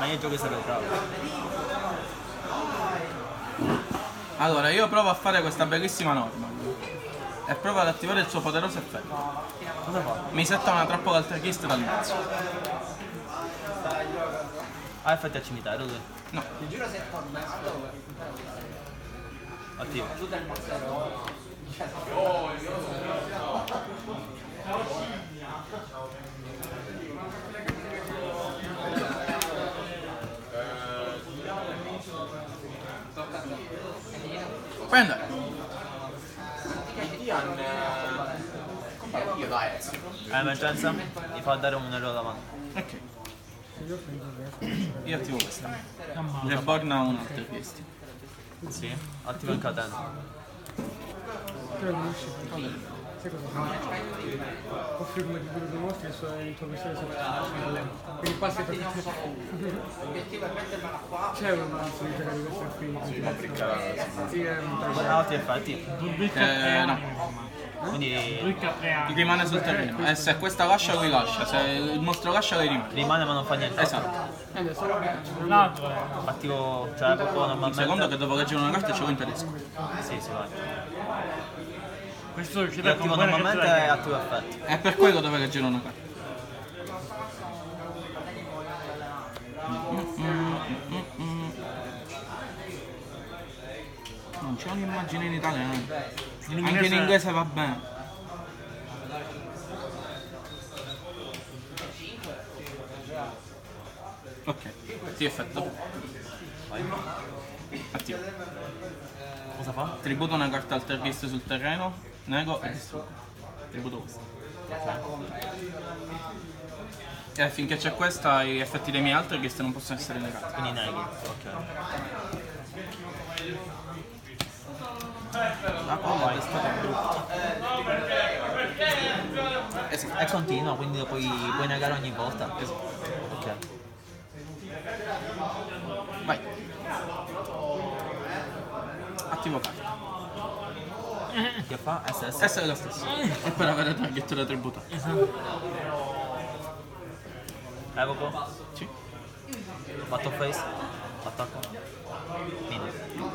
Ma io giochi sempre bravo. Allora, io provo a fare questa bellissima norma e provo ad attivare il suo poderoso effetto. Cosa fa? Mi setta una trappola alterchista dall'inizio. Ah, effetti al cimitero lui. No, Attivo. prendere. Emergenza? Mi fa dare un euro davanti. Ok. Io attivo questa. Reborn ha un alterchista. Sì. Attivo il catena. Sai cosa fa? Offri come di quello che mostri il tuo personaggio sempre. Quindi passi per c'è un mazzo di giocare di questa qui. Sì, è un Altri effetti. No, Quindi rimane sul terreno. E se questa lascia, lui lascia. Se il mostro lascia, lei rimane. rimane ma non fa niente. Esatto. Attivo, cioè proprio Un normalmente. secondo che devo leggere una carta e ce lo in tedesco. Sì, vai. Questo è uscito Io attivo normalmente e attivo effetti. È per quello devo leggere una carta. Non c'è un'immagine in italiano. Anche in inglese va bene. Ok, sì, effetto. Attivo. Cosa fa? Tributo una carta alterchista sul terreno, nego e distruggo. Tributo questa. E finché c'è questa, gli effetti dei miei alterchist non possono essere negati. Quindi neghi. Ok. La palla è stata brutta. Esatto. E continua, quindi lo puoi negare ogni volta. Esatto. Ok. Vai. Attivo carta. Che fa? SS. Essa è la stessa. E per avere target da tributare. Evoco. Sì. Battle face. Attacco. Fine.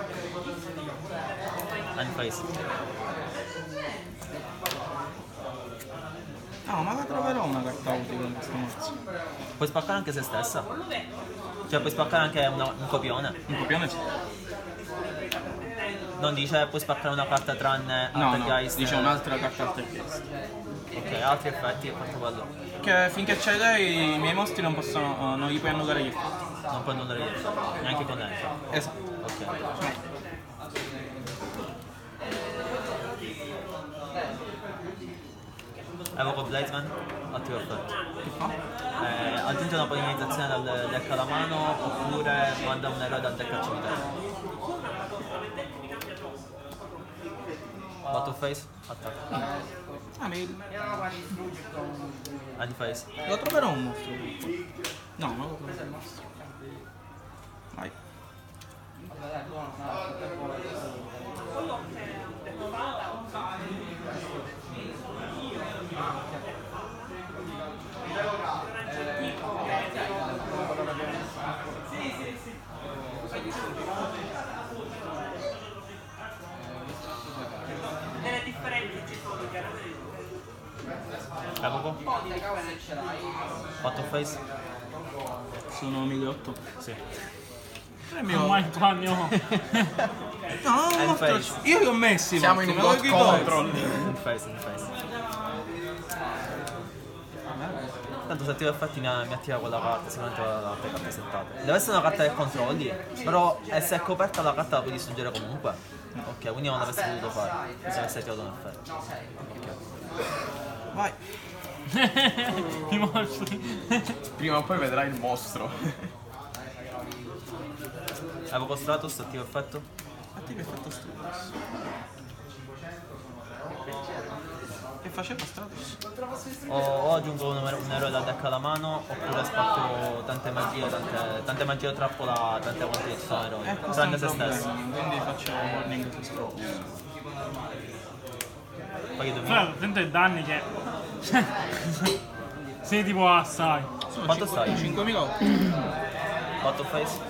End face. No, ma la troverò una carta utile in questo mazzo. Puoi spaccare anche se stessa. Cioè puoi spaccare anche un copione. Un copione sì. Non dice puoi spaccare una carta tranne No, no, Altergeist. dice un'altra carta alterchist. Ok, altri effetti e fatto quello. Che finché c'è lei i miei mostri non possono. Non gli puoi annullare gli effetti. Non puoi annullare niente. Neanche con lei. Esatto. Ok. Evoco Bladesman, attivo effetto. Che fa? Aggiunge una polinizzazione dal deck alla mano oppure manda un eroe dal deck al cimitero. Battle face, attacco. Ah, End face. lo troverò un mostro. No, non lo troverò un mostro. Vai. Delle differenze ci sono chiaramente. Evoco. Battle face. Sono 1008. Sì. No. No, End face. io li ho messi. Siamo in God Control. End face, end face. Tanto se attiva effetti mi attiva quella carta, sicuramente la carta settate. Deve essere una carta che controlli, però se è coperta la carta la puoi distruggere comunque. Ok, quindi non l'avresti dovuto fare, se avessi attivato un effetto. Ok. Vai. I mostri. Prima o poi vedrai il mostro. Evoco Stratos, attivo effetto. Attivo effetto Stratos. Che faceva Stratos? O aggiungo un eroe dal deck alla mano, oppure spacco tante magie trappola, tante volte ci sono eroi. Questo è un Tranne se stesso. problema, quindi faccio warning su Stratos. Poi io devo. Però attento ai danni che... Sei tipo assai. Quanto stai? 5.000. Battle face.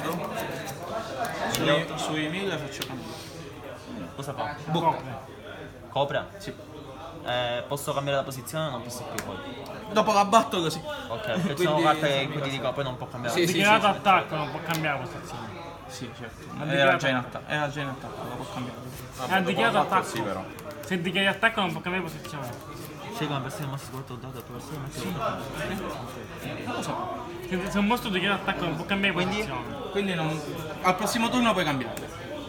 Sui 1000 faccio cambiare. Cosa fa? Copre. Copre? Sì. Posso cambiare la posizione o non posso più poi? Dopo la batto così. Ok, perché ci sono Quindi- carte in cui ti dico poi non può cambiare. Sì, Dichiarato attacco, non può cambiare posizione. Sì, certo. Ma Era dichiarato- già in attacco, lo può cambiare. Ha dichiarato attacco. Sì, però. Se dichiari attacco non può cambiare posizione. Scegli una versione mossa sguardo dato per versione Non lo so. Se un mostro dichiara attacco non può cambiare posizione. Quindi non... al prossimo turno puoi cambiare.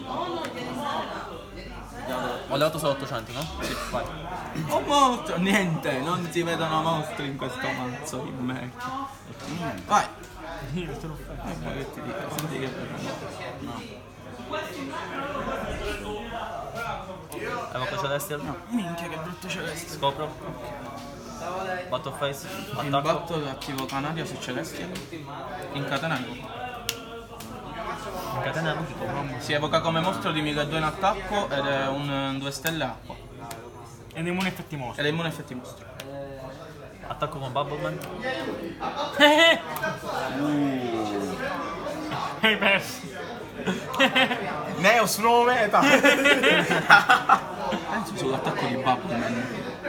Ho levato solo 800, no? Sì, vai. Oh mostro! Niente, non si vedono mostri in questo mazzo di me. Vai! Io te l'ho fatto. Ma che ti dico? Senti che Evoco Celestial. minchia che brutto celeste. Scopro. Battle face. In Attacco. batto attivo Canaria su Celestial. Incatena evoco. Catena Mukico. Si evoca come mostro di 1200 in attacco ed è un 2 stelle acqua. E nei buoni effetti mostro. Ed è immune effetti mostro. Attacco con Bubbleman. Hai perso. Neos nuovo meta! Penso sull'attacco di Bubbleman.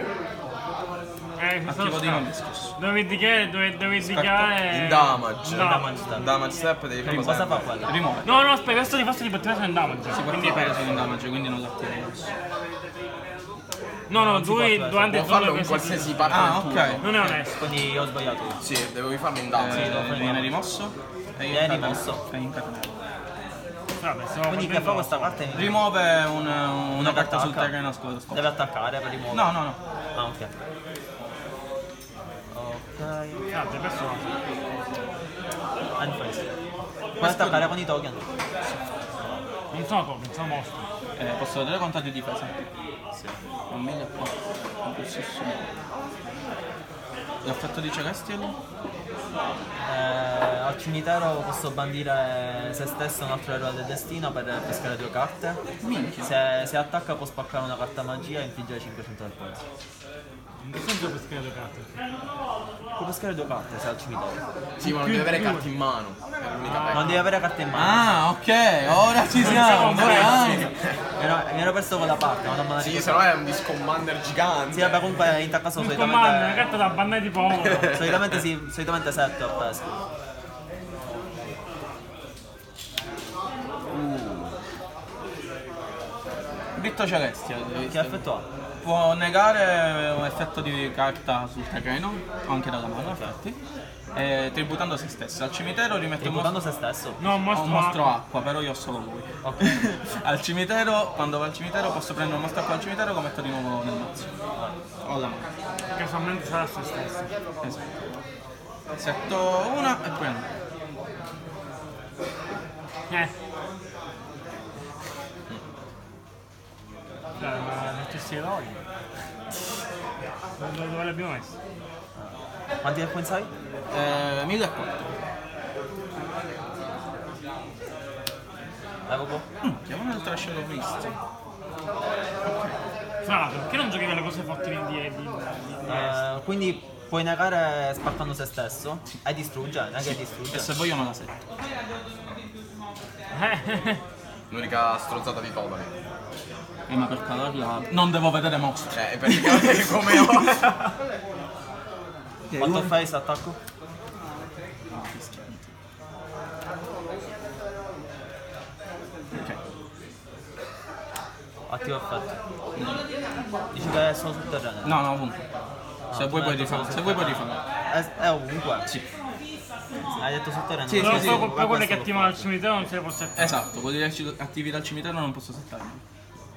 Attivo di non discusso. Dovevi dichiarare. In damage. Damage. In damage step devi fare Cosa fa quella? Rimuove. No, no, aspetta, questo di forza di batteria sono in damage. Si può Quindi hai attivare perso. solo in damage, quindi non l'attivo adesso. No, no, Non si può due attivare. durante Può il farlo turno in che qualsiasi parte del Ah, turno. ok. Non è onesto. Quindi ho sbagliato io. Sì, devi farlo in damage. Viene rimosso. E Viene rimosso. E incatenato. Vabbè, stiamo Quindi che facendo- fa questa parte? Rimuove una carta sul attacca. terreno a scuola scopo. Deve attaccare per rimuovere. No, no, no. Ah, ok. Ok. Hai perso. Unface. Puoi attaccare con i token. Non sono token, sono mostri. Posso vedere quanto ha di difesa? Sì. Un 1000 qua. L'effetto di Celestial? Al cimitero posso bandire se stesso un altro eroe del destino per pescare 2 carte. Minchia. Se attacca può spaccare una carta magia e infliggere 500 del prezzo. In che senso per scrivere le carte? Può pescare 2 carte se è al cimitero. Sì, ma non devi avere carte in mano. È l'unica pecca. Non devi avere carte in mano. Ah, ok, ora ci siamo. Dai. Mi ero perso quella parte, ma non me la Sì, ricordo. se no è un disc commander gigante. Sì, vabbè, comunque in tal caso Un comando, una solitamente. carta da bandare tipo oro. Solitamente sì, solitamente 7 ho pesca. Bitto Celestial. Che effetto ha? Può negare un effetto di carta sul terreno, o anche dalla mano, infatti. Tributando se stesso. Al cimitero rimette un Tributando se stesso. No, ho un mostro mostro acqua, però io ho solo lui. Ok. Al cimitero, quando va al cimitero, posso prendere un mostro acqua al cimitero e lo metto di nuovo nel mazzo. Ho la mano. casualmente sarà se stesso. Esatto. Setto una e poi una. Dai, ma mettessi eroi. Dove l'abbiamo messo? Quanti ne sai? 1400. Evoco. Chiamo un altro Shadow Beast. Fra l'altro, perché non giochi con le cose forti di Quindi puoi negare spaccando se stesso e distrugge, neanche E distrugge. se voglio me la setto. L'unica strozzata di Totali. Ma per calarla non devo vedere mostri. Praticamente come ora. Quanto fai se attacco? Ok. Attivo effetto. Dici che sono sul terreno? No, no, ovunque. Se vuoi puoi rifarlo. Se vuoi puoi rifarlo. È ovunque. Sì. Hai detto sul terreno? Sì, Però sì, poi quelle questo che lo attivano al cimitero non se le posso attivare. Esatto, quelli attivi dal cimitero non posso settarli.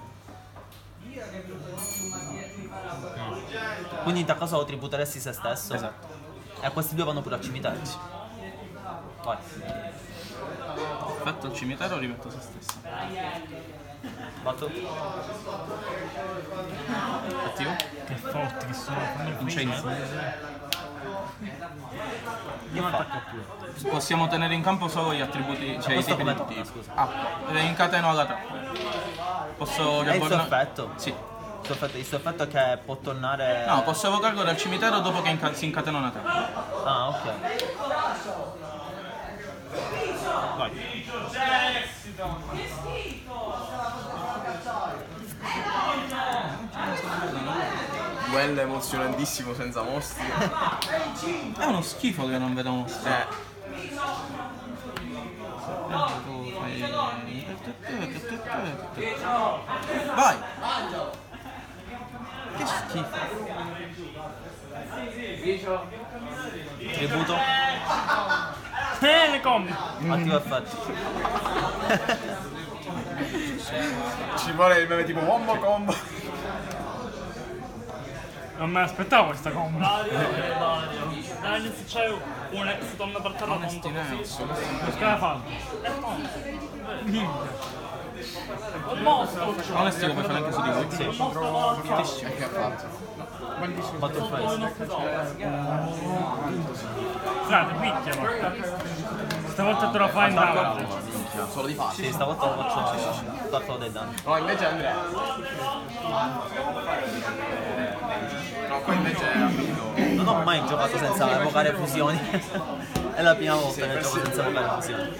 Quindi in tal caso tributeresti se stesso? Esatto. E questi due vanno pure al cimitero? Vai. Fatto al cimitero rimetto se stesso. Batto. Attivo? Che forti che sono. Incendio. Non attacca più. Possiamo tenere in campo solo gli attributi, cioè i questo tipi come di torna, attivi. scusa? Acqua. E incateno alla trappola. Posso È il suo riabbordare? effetto? Sì. Il suo effetto è che può tornare... No, posso evocarlo dal cimitero dopo che si incatena una trappola. Ah, ok. Vai. Duello emozionantissimo senza mostri. È uno schifo che non vedo mostri. Tu fai... Vai! Che schifo. Tributo. Le combi. Attivo effetti. Ci vuole il meme tipo wombo combo. Non me l'aspettavo questa combo. Dai, se c'è un ex donna per terra Onesti Neos. che la fa? Onesti lo puoi fare anche su di voi? Sì. E che ha fatto? Battle Face. Frate, picchialo. Stavolta te lo fai in damage. Minchia, solo di fatti. Sì, stavolta lo faccio tatto dei danni. No, invece Andrea. No, qua invece è amico. Non ho mai giocato senza evocare fusioni. È la prima volta che gioco senza evocare fusioni.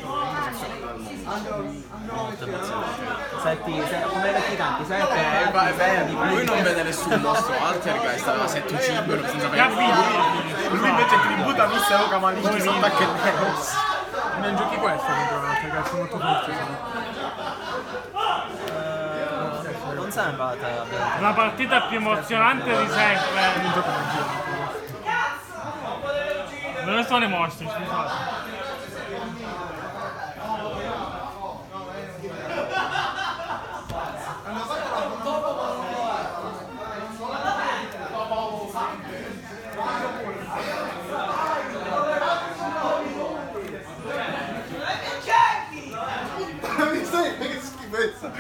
Molte emozioni. Senti, come vecchi tanti, sai È vero, lui non vede nessun mostro Altergeist, aveva 7 uccido senza Capito? Lui invece tributa vista evoca maligno attacca il Neos. Non giochi questo contro l'altro, ragazzi, molto forti sono. Non sembra te abbia- La partita più emozionante di sempre. Non gioco magia. Dove sono i mostri, scusate? Mi stai che schifezza.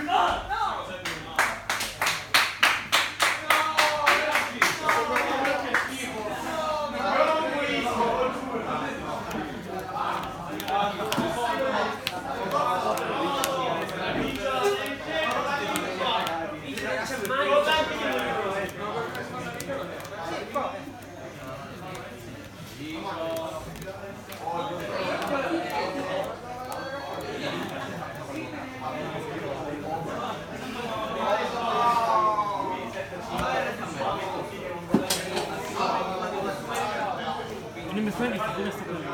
Non mi stai di figura sta cosa.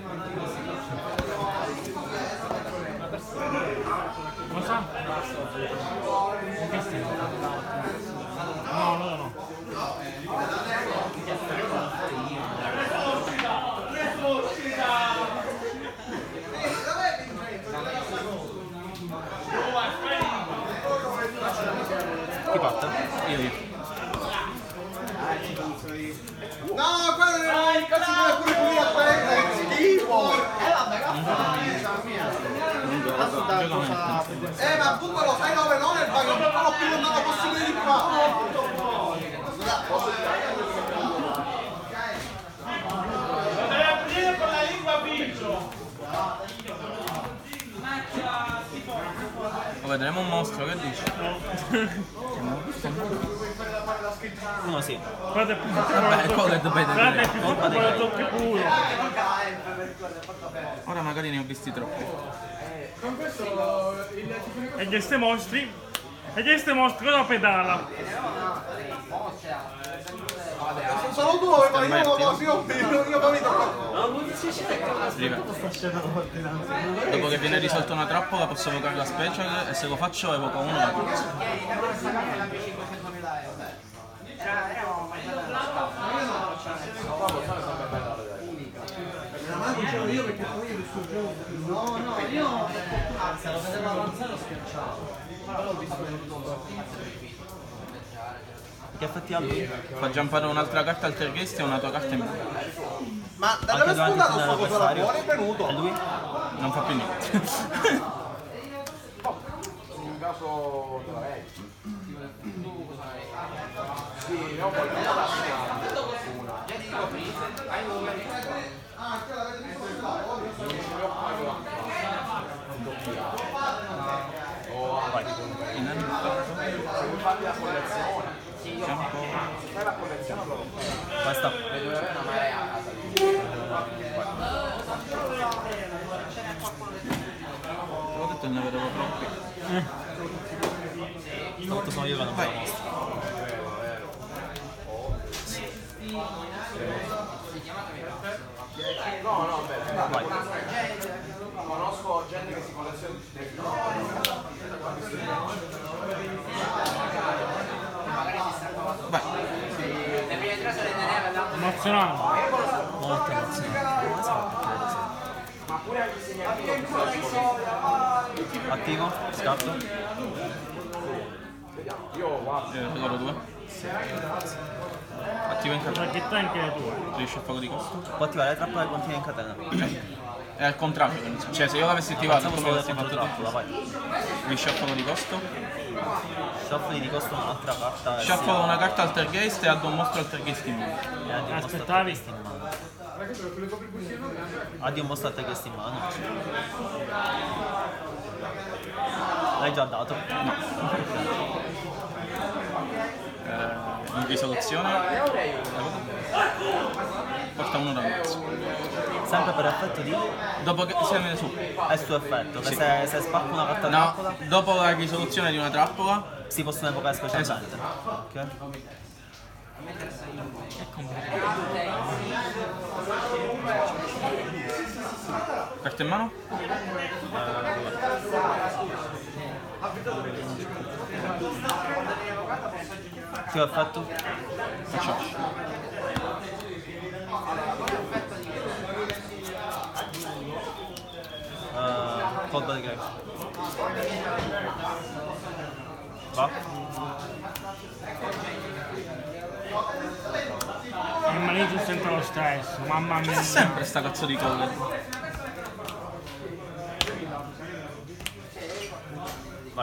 Cosa? Che stai? No, no, no. Chi parte? Io. No, quello è il cazzo deve pure pulire a prendere, è schifo! Ma buttalo, sai dove non è il bagno, buttalo più lontano possibile di qua! Vedremo un mostro, che dici? Uno sì. Guarda più Vabbè, quello è dove guarda vedere. più forte quello doppio puro. Ora magari ne ho visti troppi. E questi mostri? E questi mostri cosa pedala? Sono due, ma io non io capito. Dopo che viene risolta una trappola posso evocare la special e se lo faccio evoco uno da cazzo. Che effetti ha lui? Fa giampare un'altra carta Altergeist e una tua carta in più. Ma da Anche dove è durante il spuntato turno sto coso là dell'avversario. fuori? È venuto? E lui? Non fa più niente. In caso della vecchia. Sì, no, Basta. ne vedevo troppi. Stavolta sono io che non me la mostro. Vai. Conosco gente che si colleziona. Vai. Emozionante. Molto emozionante. Non so perché attivo, scatto. Loro due. Attivo in catena. Perché anche le tue. Riesci a farlo di costo? Può attivare la trappola che contiene in catena. È al contrario, cioè se io l'avessi attivato Pensavo come solo avessi contro fatto trappola, tu, vai. riesci a farlo di costo? Shuffle di costo un'altra carta. Shuffle una carta Altergeist e addo un mostro Altergeist in mano. Aspettavi? in mano. Addio un mostro Altergeist in mano. L'hai già dato? In risoluzione porta uno da mezzo. Sempre per effetto di? Dopo che se ne su. È il suo effetto, che Sì. se spacca una carta No, trappola dopo la risoluzione di una trappola. si possono evocare specialmente. Esatto. Ok. Carta in mano? Che ho fatto? Faccio. Colpa di Greg. Va? Il marito sente lo stress, mamma mia. C'è sempre sta cazzo di colla. Vai.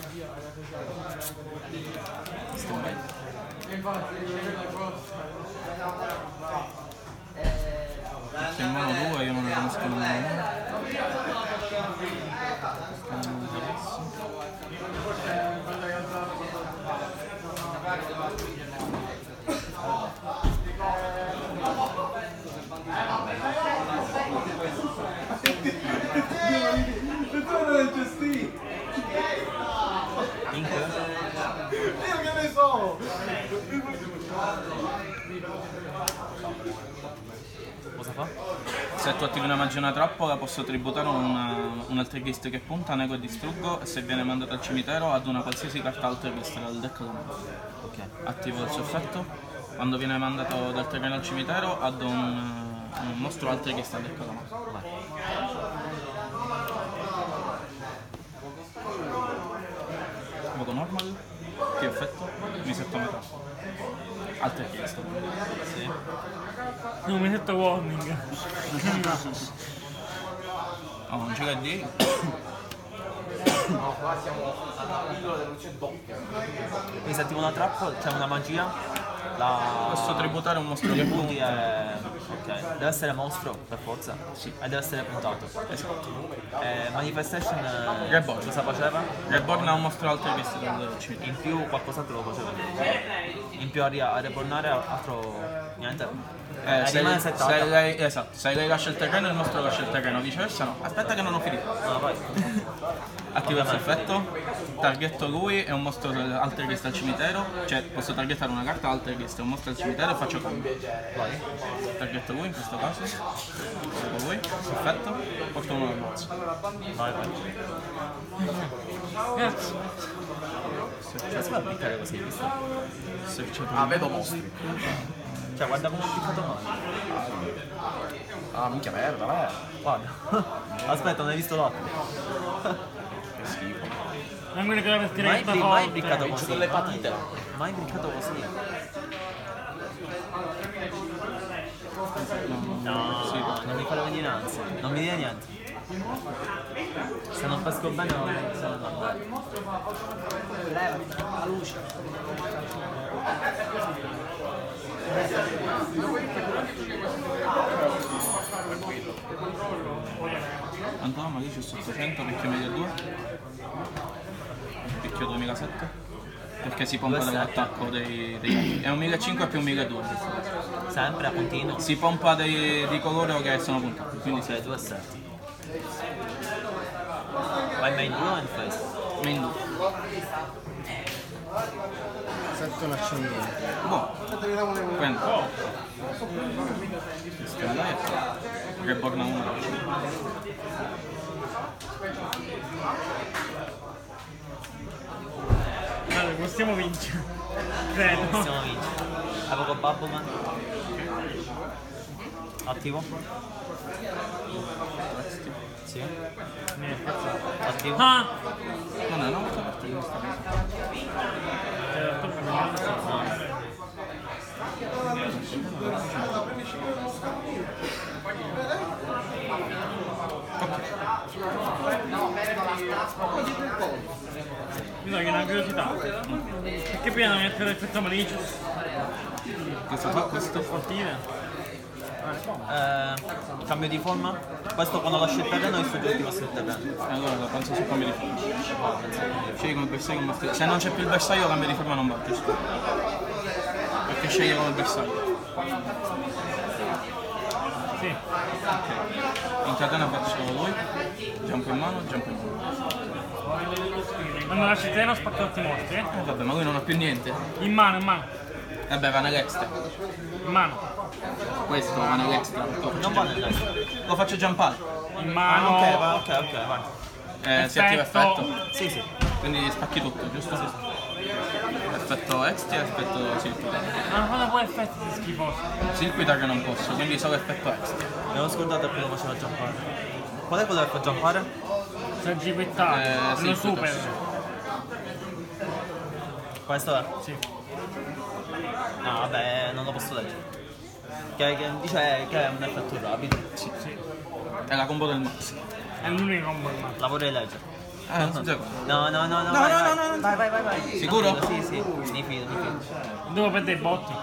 Stand by. Carta in mano 2, io non ne conosco nemmeno. Io che ne so! Cosa fa? Se tu attivi una magia e una trappola posso tributare un Altergeist che punta, nego e distruggo e se viene mandato al cimitero ad una qualsiasi carta Altergeist dal deck alla mano. Ok. Attivo il suo effetto. Quando viene mandato dal terreno al cimitero addo un mostro Altergeist al deck alla mano. Vai. Voto normal, che effetto? Mi setto a metà. Altergeist. Sì. Non mi detto warning. Ho un giro di Quindi se attivo una trappola, c'è una magia, posso tributare un mostro che punti punta. è... ok. Deve essere mostro, per forza. Sì. E deve essere puntato. Esatto. Manifestation Reborn. cosa faceva? Reborn ha un mostro Altergeist dal cimitero. In più qualcos'altro lo faceva. In più a rebornare altro niente. Rimane settato. Esatto, se lei lascia il terreno il mostro lascia il terreno, viceversa no. Aspetta che non ho finito. No, vai. Attivo il suo effetto, targetto lui e un mostro Altergeist al cimitero, cioè posso targettare una carta Altergeist e un mostro al cimitero e faccio combo. Vai. Targetto lui in questo caso, targetto lui, effetto, porto uno al mazzo. Vai, vai. Cioè, si può applicare così, visto? Se c'è Ah, vedo mostri. Cioè, guarda come ho appiccato male. Ah, minchia merda, Guarda. Aspetta, non hai visto l'occhio. Che schifo. Non mi ricordo perché Mai, era mai forte. briccato C'ho così. delle patite. Mai briccato così. No, non mi farò venire ansia. Non mi dire niente. Se non pesco bene non sono andare. Levati, la luce. Antonio Malicio su 800, picchio media 2, picchio 2007, perché si pompa 2,7. dall'attacco è un 1500 più 1200. Sempre a continuo. Si pompa di coloro che sono puntati, quindi Sei 2,7. Vai Main 2 o main face? Main 2. 7 un accendino. Boh. Prendi. Stella e Reborn 1. Allora, possiamo vincere. Credo. Possiamo vincere. Avevo Bubbleman. Attivo? Sì. Attivo? Ah! Non è una volta partita questa cosa. Mi sa che è una curiosità. Perché prima non mettere l'effetto malicious? Cosa fa questo? Sportive? Cambio di forma? Questo quando lascio il terreno e sul giochi passo il terreno. Allora penso su cambio di forma. Scegli come bersaglio come se non c'è più il bersaglio cambio di forma non va, giusto? Perché sceglie come bersaglio. Sì. Ok. In catena faccio lui, jump in mano, jump in mano. Quando lasci il terreno spacca tutti i mostri, eh? Vabbè, ma lui non ha più niente. In mano, in mano. Vabbè, va nell'extra. In mano. Questo va nell'extra. Non va nell'extra. Lo faccio jumpare. In Ah, mano. ok, vai. Si attiva effetto. Sì, sì. Quindi spacchi tutto, giusto? Effetto extra, effetto circuito. Ma cosa può effetti di schifoso? Circuito che non posso, quindi solo effetto extra. Mi avevo scordato che lo faceva jumpare. Qual è quello che fa jumpare? Saggiquittà, sì, lo super. Questo è? Sì. No, vabbè, non lo posso leggere. Che dice che è un effetto rapido. Sì. È la combo del max. È l'unico combo del mano. La vorrei leggere. Non si gioca. No. Vai. Sicuro? Sì, mi fido. Devo perdere i botti.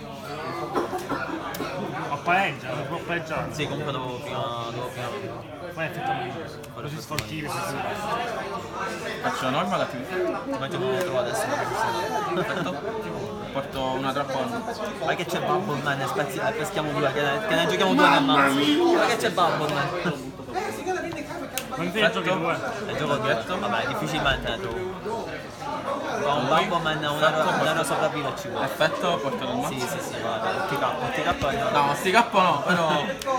Ho pareggia, non può pareggiare. Sì, comunque devo prima. Poi effetto malicious. Così sportivi. Faccio normal attività. Immagino che trovo adesso. Perfetto. Porto una trappola. Vai che c'è Bubbleman, peschiamo due, che ne giochiamo due nel mazzo. Vai che c'è Bubbleman. Non ti giochi due. Ne gioco dietro? Vabbè, difficilmente ne gioco. Con un Bubbleman un ero sopravvivo ci vuole. Effetto, porto del mazzo. Sì, vabbè, TK è No, sti K no, però.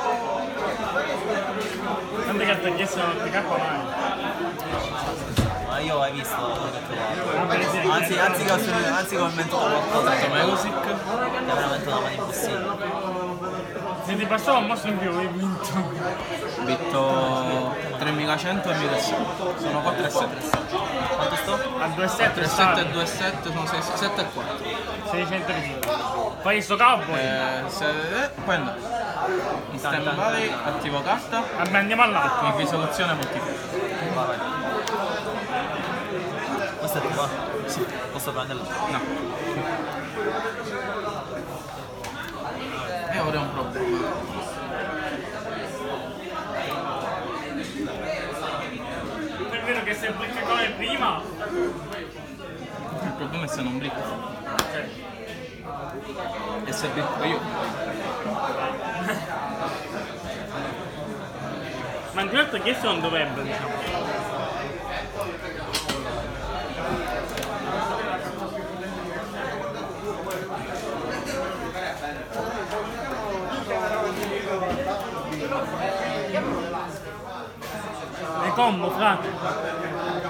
Tante carte che sono TK mai. Ma io hai visto quello che ho trovato. Per esempio. Anzi che ho inventato qualcosa Porto Megosic. che è veramente una mano impossibile. Se ti passavo un mostro in più, hai vinto. Bitto 3100 e 1100. Sono 4 e 7. Quanto sto? A 2,7 3, 7 e 2, 7 sono 6, 7 e 4. 600 minuti. Poi sto cowboy. Poi andiamo. In stand by, attivo carta. Vabbè, andiamo all'altro. Con risoluzione multiplayer. Vai. Questo è tuo? Sì. Posso prenderlo? No. E ora è un problema. È vero che se blicca come prima. Il problema è se non blicco. E se blicco io. Ma in realtà che non dovrebbe, diciamo. Le combo, frate.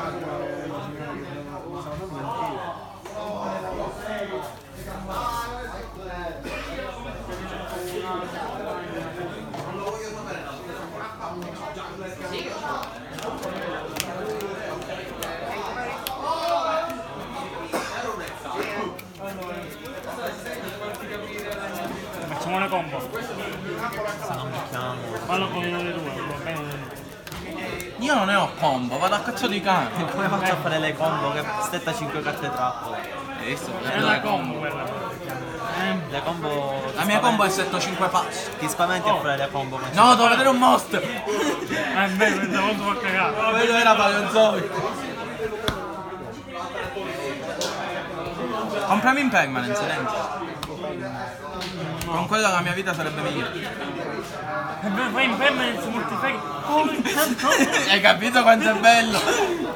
Facciamo una combo. Se non becchiamo. Fallo con uno dei due, va bene. Io non ne ho combo, vado a cazzo di cane. Come faccio a fare le combo che stetta 5 carte trappola? Hai visto? È una combo quella. Le combo. La mia combo è 7-5 passi. Ti spaventi a fare le combo con No, devo vedere un mostro. È vero, pensavo molto fa cagare. Quello era paleozoico. Comprami in permanence, Lenzi. Con quella la mia vita sarebbe migliore. E poi in permanence multiplayer. Hai capito quanto è bello?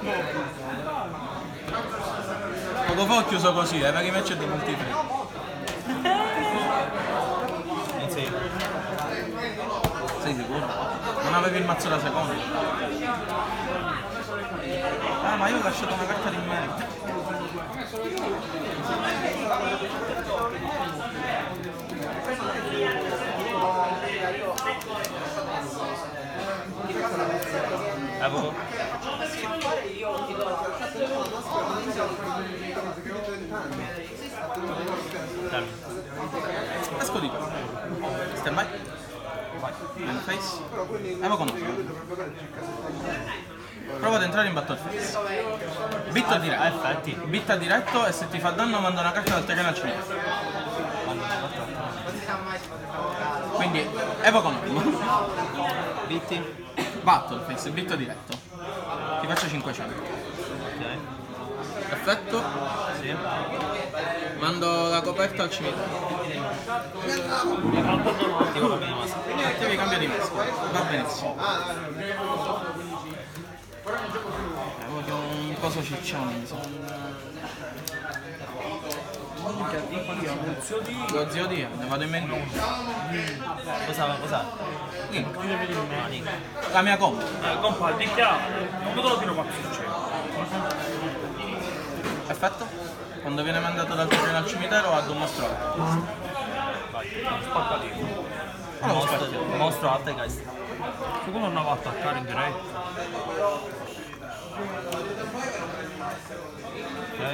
Poco fa ho chiuso così, per i match di multiplayer. Inizio io. Sei sicuro? Non avevi il mazzo da secondo? Ah, ma io ho lasciato una carta di merito. Evoco. Esco di qua. Stand by. End face. Evoco no. Prova ad entrare in battle face. Bitta diretto. Effetti. Bitta diretto e se ti fa danno manda una carta dal terreno al cimitero. Quindi evoco no. Bitti. Battle face, bitto diretto. Ti faccio 500. Ok. Perfetto. Sì. Mando la coperta al cimitero. Attivo cambio di massa. Attivi cambio di mescola. Va benissimo. Voglio un coso ciccione, mi sa. Lo zio Dio, ne vado in menu. Cosa? Link. Ah, Nick. La mia combo. Compa, dichiara, non vedo lo tiro quanto succede. Perfetto. Quando viene mandato dal terreno al cimitero ad un mostro alto. Vai, spaccatino. Mostro Altergeist. Secondo non va a attaccare in diretta. Ok.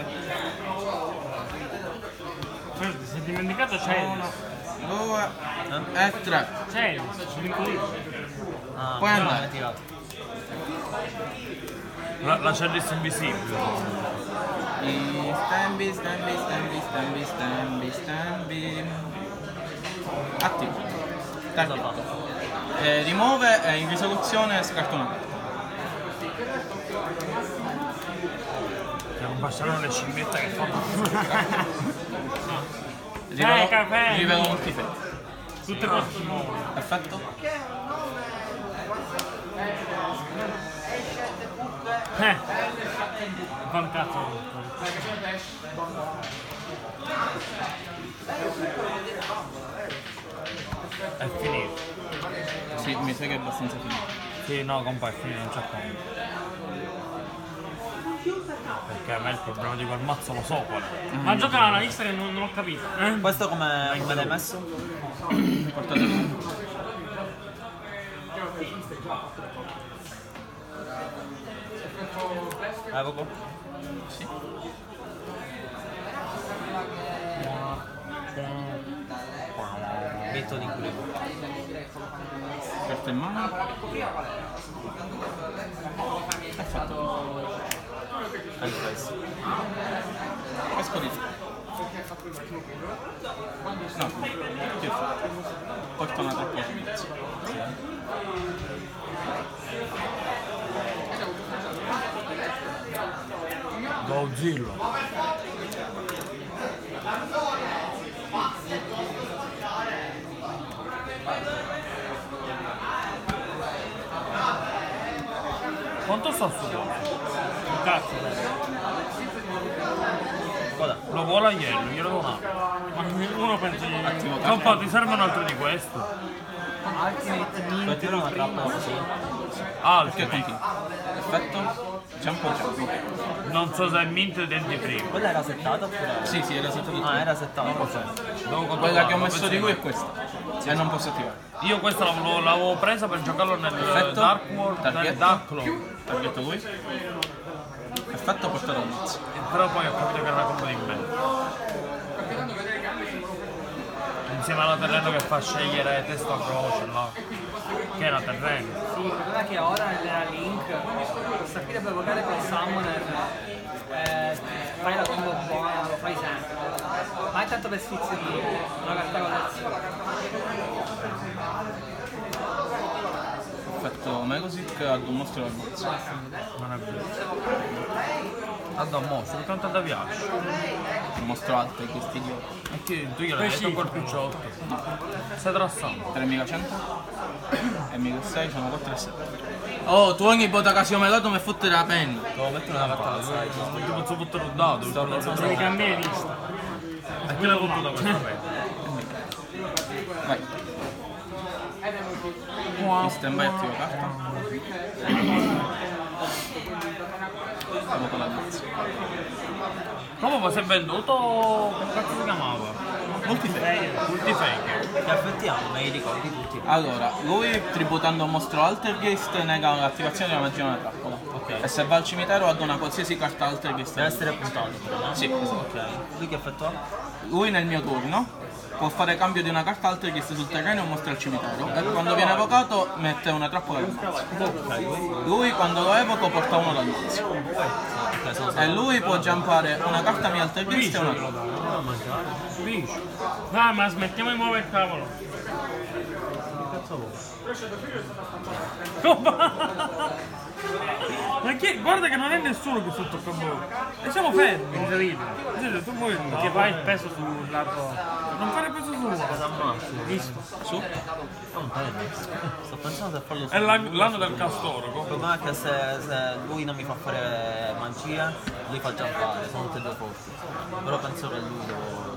Si è dimenticato Celis. 2 e 3. Celis, lì. Ah, Puoi però andare. non è tirato. La Celis invisibile. Stambi. Attivo. Cosa Target. fa? Rimuove e in risoluzione scarta una carta. Non passano le scimmiette che fanno. Rivelo multifetto. Tutte cose nuove. Perfetto. Fa un cazzo. È finito. Sì, mi sa che è abbastanza finito. Sì, no, compa, è finito, non c'è come. Perché a me il problema di quel mazzo lo so qual è. Ma gioca l'analista che non ho capito. Questo come l'hai messo? Portatelo. Evoco? Sì. Metto di incubo. Carta in mano. Perfetto. Antiface. Esco di là. No, che fa? Porta una trappola di mezzo. Godzilla. Quanto sta su coso? Un cazzo Cosa? lo vuole ieri, glielo do un altro. Ma uno pensa di... Compa, ti serve un altro di questo? Puoi tirare una trappola così? Altri. Perfetto. Jump. Non so se è mint denti prima. Quella era settata oppure? Sì, era settato. Ah, era settata. Ok. Quella che ho messo di lui è questa. E non posso attivare. Io questa l'avevo presa per giocarlo nel Perfetto. Dark World, nel Target. Dark Claw. Targetto lui. Perfetto, portato al mazzo. Però poi ho capito che era combo di me. Insieme alla terreno che fa scegliere testa o croce là. Che era terreno. Sì, il problema è che ora nella Link questa qui da provocare col Summoner fai la combo buona, lo fai sempre. Ma è tanto per sfizio di una carta collezione. Perfetto, Megosic ad un mostro al mazzo. Non è vero. Tanto a mostro, tanto da viaggio. Un mostro alto e questi idioti. E che tu glielo hai detto col picciotto. Stai trassando. 3100 e 1600 sono 4 e 7. Oh, tu ogni volta che si melato mi fotte la penna. Devo mettere una carta alla side. Ti posso fottere un dato, Sto pensando devi se- cambiare lista. E che l'ha fottuta questa penna? Vai. In stand by attivo carta. Stavo con la mazza. Proprio si è venduto. Che cazzo si chiamava? Multifake. Multifake. Che effetti hanno? Me li ricordi tutti. Allora, lui tributando un mostro Altergeist nega l'attivazione della magia una trappola. Ok. E se va al cimitero addona qualsiasi carta Altergeist. Deve essere puntato però, no? Sì, esatto. Ok. Lui che effetto ha? Lui nel mio turno può fare cambio di una carta Altergeist sul terreno e un mostro al cimitero. E quando viene evocato mette una trappola al mazzo. Ok, lui. Lui quando lo evoco porta uno dal mazzo. Ok, sono E lui può jumpare una carta mia Altergeist e una trappola. Vinci. Dai, ma smettiamo di muovere il cavolo. Ma che? Guarda che non è nessuno che sotto a voi. E siamo fermi. Incredibile. Sì, tu muovi che fai il peso sull'arco. Non fare peso su. Visto. Su? Sto pensando se farlo su. È l'anno del castoro. Il problema è che se lui non mi fa fare magia, lui fa jumpare, sono tutte e due forti. Però penso che lui devo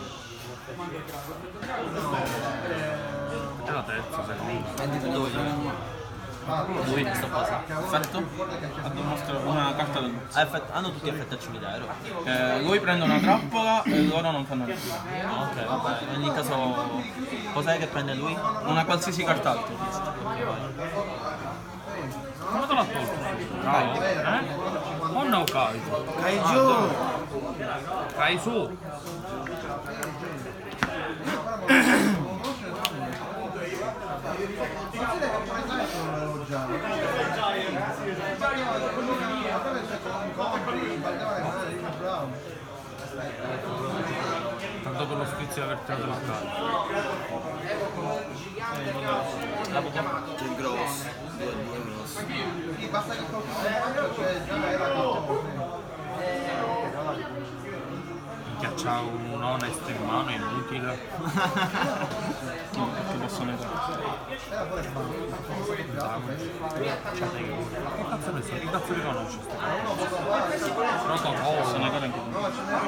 È la terza, secondo. lui in sta fase. Perfetto. Addo una carta del mazzo. Hanno tutti effetti al cimitero. Lui prende una trappola e loro non fanno niente. Ok, vabbè. In ogni caso, cos'è che prende lui? Una qualsiasi carta Altergeist. Come te l'ha tolto? Vai. O no, Kai? Vai giù! Kai su. Tanto per lo sfizio di aver tirato la carta. La Pokémon. Il grosso. 2 grosso. Minchia, c'ha un onest in mano, è inutile. Che posso negare. Che cazzo ne so? Che cazzo riconosce sto Posso protocollo? negare anche tu.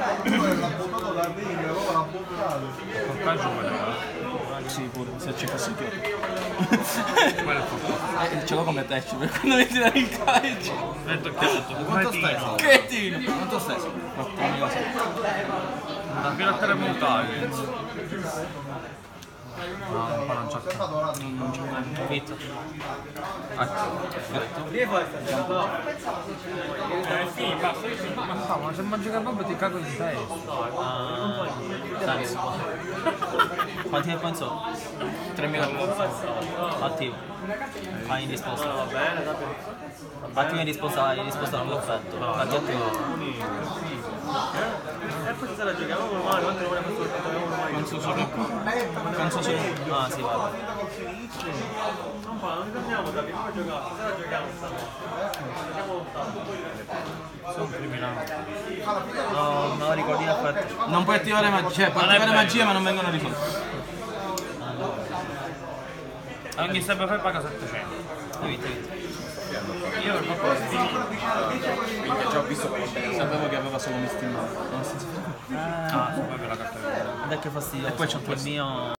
Col calcio quello Sì, pure, se ci fosse più. quello è fatto. Ce l'ho come tecce per quando mi tira il calcio. Detto che ha detto, Quanto stai? Cretino! Quanto stai? 4.000. una fila terremotale. No, qua non c'è. Vinto. Sì, basta. Ma se mangi la bomba ti cago in testa. Thanks. Quanti ne penso? 3.000. Attivo. Hai in risposta. Attivo in risposta al tuo effetto. Fatti attivo. Penso solo. Penso solo. Ah sì, vado. Sono un criminale. No, me lo ricordi l'effetto. Non puoi attivare magia, cioè puoi attivare magia ma non vengono risolte. Ogni sempre fai paga 700. Hai vinto. Io per colpa di Sapevo che aveva solo Misty in mano. Ah, poi per la carta. Ed è che fastidio. E poi c'ho il mio.